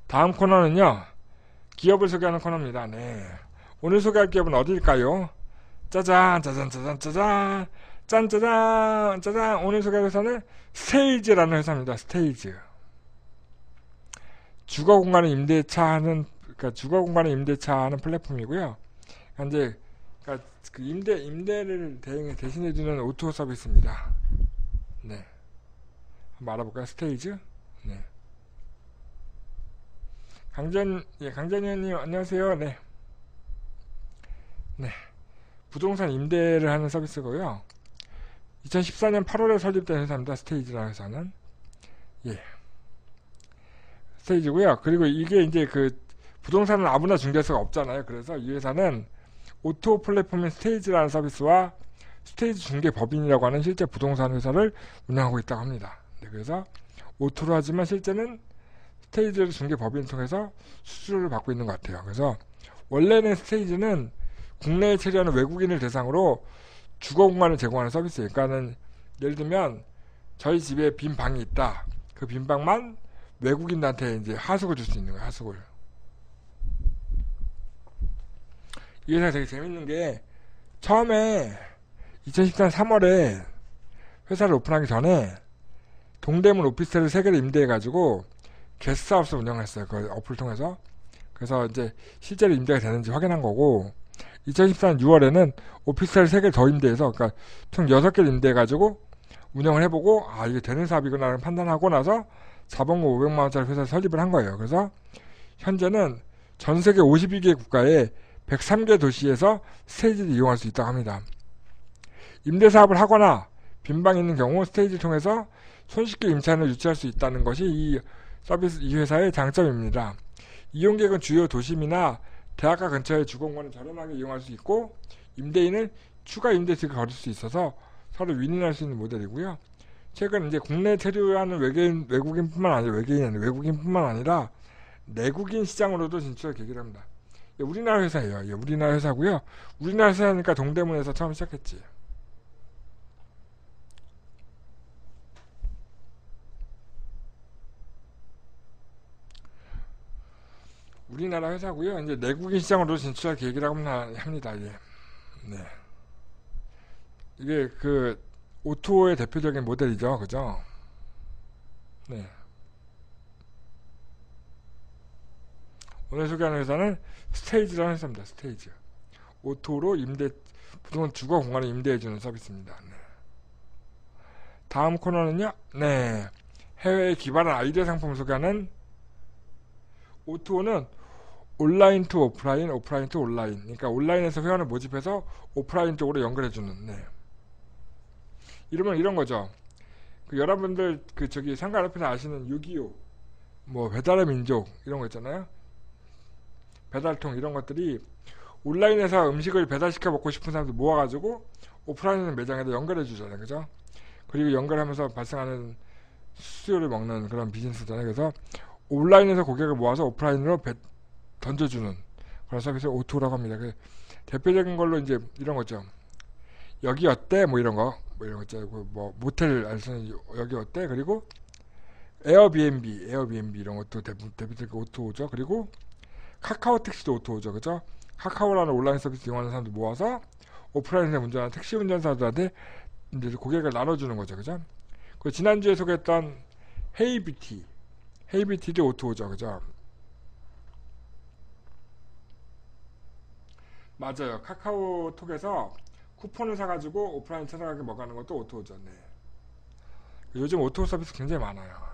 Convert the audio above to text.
다음 코너는요, 기업을 소개하는 코너입니다. 네. 오늘 소개할 기업은 어디일까요? 짜잔, 짜잔, 짜잔, 짜잔, 짠짜잔, 짜잔. 오늘 소개할 회사는 스테이지라는 회사입니다. 스테이지. 주거 공간을 임대차 하는, 그러니까 주거 공간을 임대차 하는 플랫폼이고요. 이제, 그러니까 그 임대를 대신해주는 오토 서비스입니다. 네. 한번 알아볼까요? 스테이지? 네. 강전 의원님, 안녕하세요. 네. 네. 부동산 임대를 하는 서비스고요. 2014년 8월에 설립된 회사입니다. 스테이지라는 회사는. 예. 스테이지고요. 그리고 이게 이제 그 부동산은 아무나 중개할 수가 없잖아요. 그래서 이 회사는 오토 플랫폼인 스테이지라는 서비스와 스테이지 중개법인이라고 하는 실제 부동산 회사를 운영하고 있다고 합니다. 네, 그래서 오토로 하지만 실제는 스테이지 중개법인을 통해서 수수료를 받고 있는 것 같아요. 그래서 원래는 스테이지는 국내에 체류하는 외국인을 대상으로 주거 공간을 제공하는 서비스예요. 그러니까는 예를 들면 저희 집에 빈 방이 있다. 그 빈 방만 외국인한테 이제 하숙을 줄 수 있는 거예요. 하숙을. 이 회사가 되게 재밌는 게 처음에 2014년 3월에 회사를 오픈하기 전에 동대문 오피스텔을 3개를 임대해가지고 게스트하우스를 운영을 했어요. 그 어플을 통해서. 그래서 이제 실제로 임대가 되는지 확인한 거고 2014년 6월에는 오피스텔 3개 더 임대해서 그러니까 총 6개를 임대해가지고 운영을 해보고 아 이게 되는 사업이구나 판단하고 나서 자본금 500만원짜리 회사를 설립을 한 거예요. 그래서 현재는 전 세계 52개 국가에 103개 도시에서 스테이지를 이용할 수 있다고 합니다. 임대사업을 하거나 빈방이 있는 경우 스테이지를 통해서 손쉽게 임차인을 유치할 수 있다는 것이 이 회사의 장점입니다. 이용객은 주요 도심이나 대학가 근처의 주거공간을 저렴하게 이용할 수 있고 임대인은 추가 임대료를 거둘 수 있어서 서로 윈윈할 수 있는 모델이고요. 최근 이제 국내 체류하는 외국인뿐만 아니라 내국인 시장으로도 진출할 계기를 합니다. 예, 우리나라 회사예요. 예, 우리나라 회사고요. 우리나라 회사니까 동대문에서 처음 시작했지. 우리나라 회사고요. 이제 내국인 시장으로 진출할 계획이라고 합니다. 예. 네. 이게 그 오토의 대표적인 모델이죠. 그죠? 네. 오늘 소개하는 회사는 스테이지라는 회사입니다. 스테이지. 오토로 부동산 주거 공간을 임대해주는 서비스입니다. 네. 다음 코너는요. 네. 해외에 기반한 아이디어 상품을 소개하는 오토는 온라인 투 오프라인, 오프라인 투 온라인. 그러니까 온라인에서 회원을 모집해서 오프라인 쪽으로 연결해주는. 네. 이러면 이런 거죠. 그 여러분들 저기 상가 옆에서 아시는 6.25, 뭐 배달의 민족 이런 거 있잖아요. 배달통 이런 것들이 온라인에서 음식을 배달시켜 먹고 싶은 사람들 모아가지고 오프라인 매장에다 연결해 주잖아요. 그죠? 그리고 연결하면서 발생하는 수수료를 먹는 그런 비즈니스잖아요. 그래서 온라인에서 고객을 모아서 오프라인으로 던져주는 그런 서비스를 오토라고 합니다. 그 대표적인 걸로 이제 이런 거죠. 여기 어때? 뭐 이런 거 있죠. 뭐 모텔 알선 여기 어때? 그리고 에어비앤비 이런 것도 대표적인 오토죠. 그리고 카카오 택시도 오토죠. 그죠? 카카오라는 온라인 서비스 이용하는 사람들 모아서 오프라인에서 운전하는 택시 운전사들한테 이제 고객을 나눠주는 거죠. 그죠? 그 지난주에 소개했던 헤이비티도 오토죠. 그죠? 맞아요. 카카오톡에서 쿠폰을 사가지고 오프라인 찾아가게 먹는 것도 오토죠. 네. 요즘 오토 서비스 굉장히 많아요.